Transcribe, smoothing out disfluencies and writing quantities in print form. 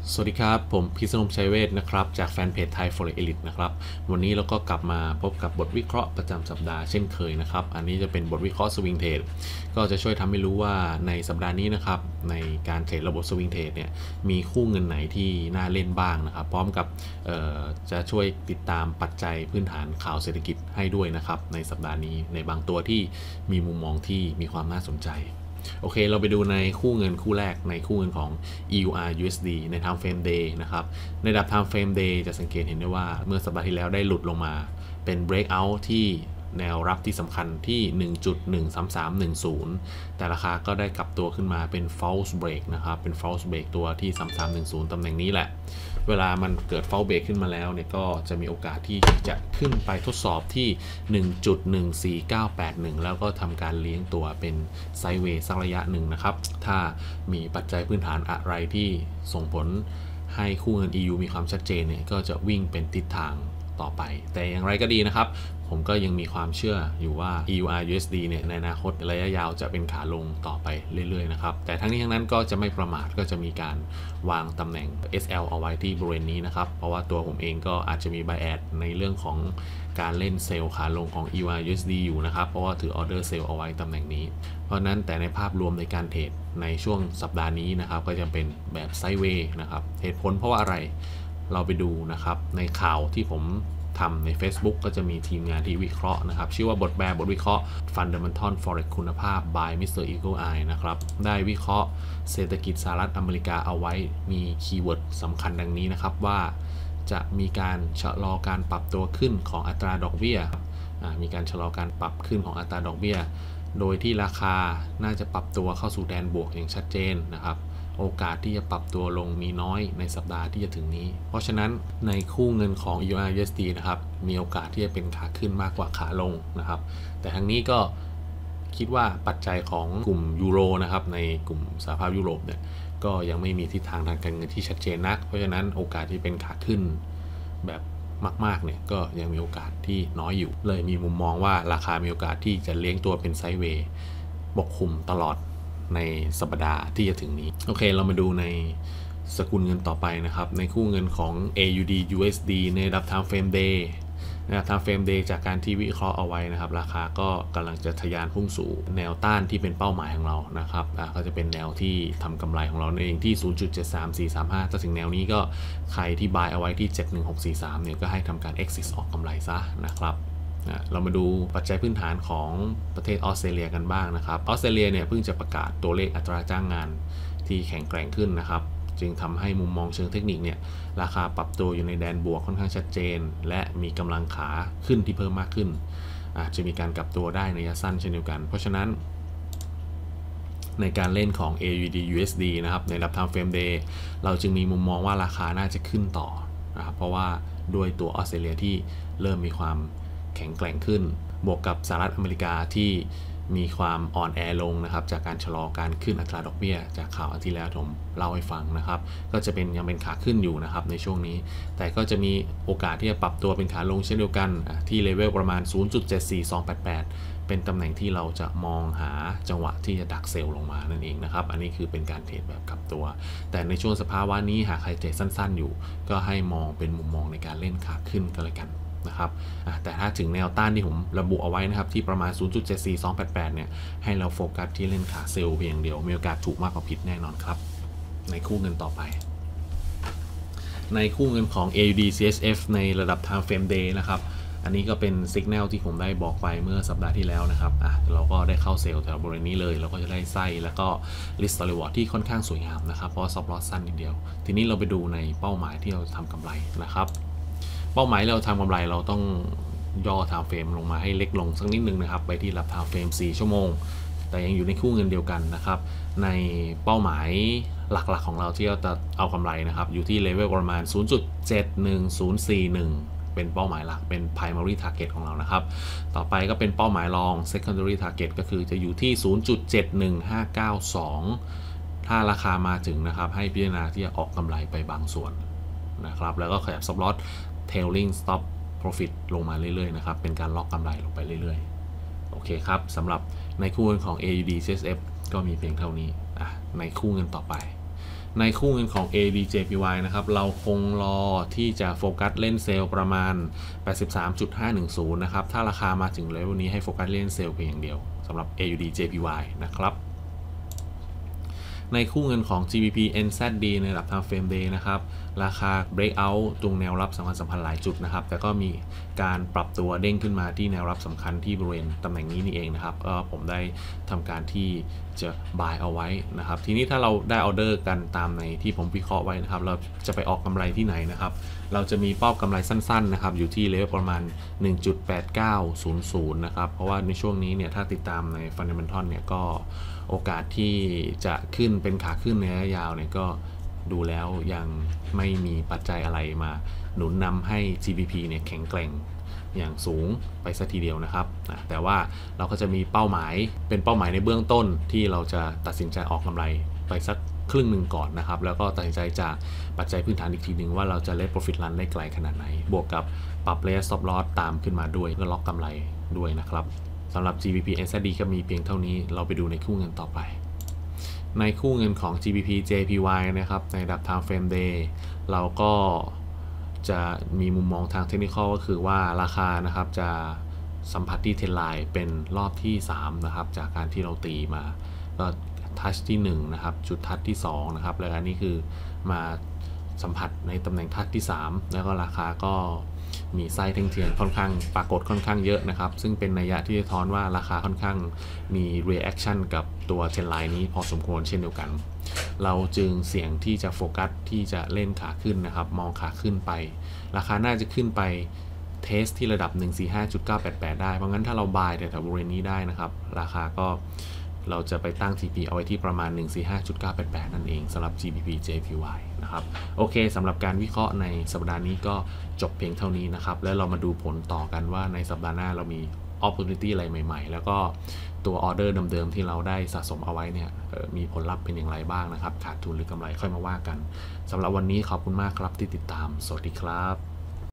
สวัสดีครับผมพิษณุชัยเวชนะครับจากแฟนเพจไทย Forex Elite นะครับวันนี้เราก็กลับมาพบกับบทวิเคราะห์ประจำสัปดาห์เช่นเคยนะครับอันนี้จะเป็นบทวิเคราะห์สวิงเทรดก็จะช่วยทำให้รู้ว่าในสัปดาห์นี้นะครับในการเทรดระบบสวิงเทรดเนี่ยมีคู่เงินไหนที่น่าเล่นบ้างนะครับพร้อมกับจะช่วยติดตามปัจจัยพื้นฐานข่าวเศรษฐกิจให้ด้วยนะครับในสัปดาห์นี้ในบางตัวที่มีมุมมองที่มีความน่าสนใจโอเคเราไปดูในคู่เงินคู่แรกในคู่เงินของ EUR USD ใน Time Frame Day นะครับในระดับ Time Frame Day จะสังเกตเห็นได้ว่าเมื่อสัปดาห์ที่แล้วได้หลุดลงมาเป็น Breakout ที่แนวรับที่สำคัญที่ 1.13310 แต่ราคาก็ได้กลับตัวขึ้นมาเป็น False Break นะครับเป็น False Break ตัวที่ 3310 ตำแหน่งนี้แหละเวลามันเกิด False Break ขึ้นมาแล้วเนี่ยก็จะมีโอกาสที่จะขึ้นไปทดสอบที่ 1.14981 แล้วก็ทำการเลี้ยงตัวเป็นไซด์เวย์สักระยะหนึ่งนะครับถ้ามีปัจจัยพื้นฐานอะไรที่ส่งผลให้คู่เงิน EU มีความชัดเจนเนี่ยก็จะวิ่งเป็นทิศทางต่อไปแต่อย่างไรก็ดีนะครับผมก็ยังมีความเชื่ออยู่ว่า EUR USD เนี่ยในอนาคตระยะยาวจะเป็นขาลงต่อไปเรื่อยๆนะครับแต่ทั้งนี้ทั้งนั้นก็จะไม่ประมาทก็จะมีการวางตำแหน่ง SL เอาไว้ที่บริเวณนี้นะครับเพราะว่าตัวผมเองก็อาจจะมี bias ในเรื่องของการเล่นเซลล์ขาลงของ EUR USD อยู่นะครับเพราะว่าถือออเดอร์เซลล์เอาไว้ตำแหน่งนี้เพราะนั้นแต่ในภาพรวมในการเทรดในช่วงสัปดาห์นี้นะครับก็จะเป็นแบบไซด์เวย์นะครับเหตุผลเพราะว่าอะไรเราไปดูนะครับในข่าวที่ผมทำใน Facebook ก็จะมีทีมงานที่วิเคราะห์นะครับชื่อว่าบทวิเคราะห์ Fundamental Forex คุณภาพ by Mr. Eagle Eye นะครับได้วิเคราะห์เศรษฐกิจสหรัฐอเมริกาเอาไว้มีคีย์เวิร์ดสำคัญดังนี้นะครับว่าจะมีการชะลอการปรับตัวขึ้นของอัตราดอกเบี้ยมีการชะลอการปรับขึ้นของอัตราดอกเบี้ยโดยที่ราคาน่าจะปรับตัวเข้าสู่แดนบวกอย่างชัดเจนนะครับโอกาสที่จะปรับตัวลงมีน้อยในสัปดาห์ที่จะถึงนี้เพราะฉะนั้นในคู่เงินของ EUR USD นะครับมีโอกาสที่จะเป็นขาขึ้นมากกว่าขาลงนะครับแต่ทั้งนี้ก็คิดว่าปัจจัยของกลุ่มยูโรนะครับในกลุ่มสหภาพยุโรปเนี่ยก็ยังไม่มีทิศทางทางการเงินที่ชัดเจนนักเพราะฉะนั้นโอกาสที่เป็นขาขึ้นแบบมากๆเนี่ยก็ยังมีโอกาสที่น้อยอยู่เลยมีมุมมองว่าราคามีโอกาสที่จะเลี้ยงตัวเป็นไซด์เวย์ปกคลุมตลอดในสัปดาห์ที่จะถึงนี้โอเคเรามาดูในสกุลเงินต่อไปนะครับในคู่เงินของ AUD USD ในระดับ Time Frame Day นะครับ Time Frame Day จากการที่วิเคราะห์เอาไว้นะครับราคาก็กำลังจะทะยานพุ่งสู่แนวต้านที่เป็นเป้าหมายของเรานะครับก็จะเป็นแนวที่ทำกำไรของเราเองที่ 0.73435 ถ้าถึงแนวนี้ก็ใครที่ buy เอาไว้ที่ 71643 เนี่ยก็ให้ทำการ exit ออกกำไรซะนะครับเรามาดูปัจจัยพื้นฐานของประเทศออสเตรเลียกันบ้างนะครับออสเตรเลียเนี่ยเพิ่งจะประกาศตัวเลขอัตราจ้างงานที่แข็งแกร่งขึ้นนะครับจึงทำให้มุมมองเชิงเทคนิคเนี่ยราคาปรับตัวอยู่ในแดนบวกค่อนข้างชัดเจนและมีกำลังขาขึ้นที่เพิ่มมากขึ้นอาจจะมีการกลับตัวได้ในระยะสั้นเช่นเดียวกันเพราะฉะนั้นในการเล่นของ AUD USD นะครับในระดับ Time Frame Day เราจึงมีมุมมองว่าราคาน่าจะขึ้นต่อนะครับเพราะว่าด้วยตัวออสเตรเลียที่เริ่มมีความแข็งแกร่งขึ้นบวกกับสหรัฐอเมริกาที่มีความอ่อนแอลงนะครับจากการชะลอการขึ้นอัตราดอกเบี้ยจากข่าวที่แล้วผมเล่าให้ฟังนะครับก็จะเป็นยังเป็นขาขึ้นอยู่นะครับในช่วงนี้แต่ก็จะมีโอกาสที่จะปรับตัวเป็นขาลงเช่นเดียวกันที่เลเวลประมาณ 0.74288 เป็นตำแหน่งที่เราจะมองหาจังหวะที่จะดักเซลล์ลงมานั่นเองนะครับอันนี้คือเป็นการเทรดแบบกลับตัวแต่ในช่วงสภาวะนี้หากใครเทรดสั้นๆอยู่ก็ให้มองเป็นมุมมองในการเล่นขาขึ้นก็แล้วกันนะครับแต่ถ้าถึงแนวต้านที่ผมระบุเอาไว้นะครับที่ประมาณ 0.74288 เนี่ยให้เราโฟกัสที่เล่นขาเซลล์เพียงเดียวมีโอกาสถูกมากกว่าผิดแน่นอนครับในคู่เงินต่อไปในคู่เงินของ AUD CHF ในระดับ Time Frame Day นะครับอันนี้ก็เป็นสัญญาณที่ผมได้บอกไปเมื่อสัปดาห์ที่แล้วนะครับเราก็ได้เข้าเซลล์แถวบริเวณนี้เลยเราก็จะได้ไส้แล้วก็ Risk to Reward ที่ค่อนข้างสวยงามนะครับเพราะStop Lossสั้นนิดเดียวทีนี้เราไปดูในเป้าหมายที่เราทำกำไรนะครับเป้าหมายเราทำกำไรเราต้องย่อ Time Frame ลงมาให้เล็กลงสักนิดนึงนะครับไปที่ระดับ Time Frame 4 ชั่วโมงแต่ยังอยู่ในคู่เงินเดียวกันนะครับในเป้าหมายหลักๆของเราที่เราจะเอากำไรนะครับอยู่ที่เลเวลประมาณ 0.71041 เป็นเป้าหมายหลักเป็น primary target ของเรานะครับต่อไปก็เป็นเป้าหมายรอง secondary target ก็คือจะอยู่ที่ 0.71592 ถ้าราคามาถึงนะครับให้พิจารณาที่จะออกกำไรไปบางส่วนนะครับแล้วก็ขยับ stop loss tailing stop profit ลงมาเรื่อยๆนะครับเป็นการล็อกกำไรลงไปเรื่อยๆโอเคครับสำหรับในคู่เงินของ AUD CHF ก็มีเพียงเท่านี้ในคู่เงินต่อไปในคู่เงินของ ADJPY นะครับเราคงรอที่จะโฟกัสเล่นเซลล์ประมาณ 83.510 นะครับถ้าราคามาถึงเลเวลนี้ให้โฟกัสเล่นเซลล์เพียงอย่างเดียวสำหรับ AUDJPY นะครับในคู่เงินของ GBP NZD ในระดับ Time Frame Day นะครับราคา breakout ตรงแนวรับสำคัญหลายจุดนะครับแต่ก็มีการปรับตัวเด้งขึ้นมาที่แนวรับสำคัญที่บริเวณตำแหน่งนี้นี่เองนะครับผมได้ทำการที่จะ buy เอาไว้นะครับทีนี้ถ้าเราได้ออเดอร์กันตามในที่ผมวิเคราะห์ไว้นะครับเราจะไปออกกำไรที่ไหนนะครับเราจะมีเป้ากำไรสั้นๆนะครับอยู่ที่เลเวลประมาณ 1.8900 นะครับเพราะว่าในช่วงนี้เนี่ยถ้าติดตามใน Fundamental เนี่ยก็โอกาสที่จะขึ้นเป็นขาขึ้นในระยะยาวเนี่ยก็ดูแล้วยังไม่มีปัจจัยอะไรมาหนุนนำให้ GBP เนี่ยแข็งแกร่งอย่างสูงไปสักทีเดียวนะครับแต่ว่าเราก็จะมีเป้าหมายเป็นเป้าหมายในเบื้องต้นที่เราจะตัดสินใจออกกำไรไปสักครึ่งหนึ่งก่อนนะครับแล้วก็ตัดสินใจจากปัจจัยพื้นฐานอีกทีหนึ่งว่าเราจะเล่น profit run ได้ไกลขนาดไหนบวกกับปรับ layer stop loss ตามขึ้นมาด้วยก็ล็อกกำไรด้วยนะครับสำหรับ GBP NZD ก็มีเพียงเท่านี้เราไปดูในคู่เงินต่อไปในคู่เงินของ GBP JPY นะครับในระดับ Time Frame Day เราก็จะมีมุมมองทางเทคนิคก็คือว่าราคานะครับจะสัมผัสที่เทรนไลน์เป็นรอบที่3นะครับจากการที่เราตีมาก็ทัชที่1นะครับจุดทัชที่2นะครับแล้วอันนี้คือมาสัมผัสในตำแหน่งทัชที่3แล้วก็ราคาก็มีไส้เทียนค่อนข้างปรากฏค่อนข้างเยอะนะครับซึ่งเป็นนัยยะที่สะท้อนว่าราคาค่อนข้างมี reaction กับตัวเทรนไลน์นี้พอสมควรเช่นเดียวกันเราจึงเสี่ยงที่จะโฟกัสที่จะเล่นขาขึ้นนะครับมองขาขึ้นไปราคาน่าจะขึ้นไปเทสที่ระดับ 145.988 ได้เพราะงั้นถ้าเราบายแต่บริเวณนี้ได้นะครับราคาก็เราจะไปตั้ง TP เอาไว้ที่ประมาณ 145.988 นั่นเองสำหรับ GBP JPY นะครับโอเคสำหรับการวิเคราะห์ในสัปดาห์นี้ก็จบเพียงเท่านี้นะครับแล้วเรามาดูผลต่อกันว่าในสัปดาห์หน้าเรามี opportunity อะไรใหม่ๆแล้วก็ตัวออเดอร์เดิมๆที่เราได้สะสมเอาไว้เนี่ยมีผลลัพธ์เป็นอย่างไรบ้างนะครับขาดทุนหรือกำไรค่อยมาว่ากันสำหรับวันนี้ขอบคุณมากครับที่ติดตามสวัสดีครับ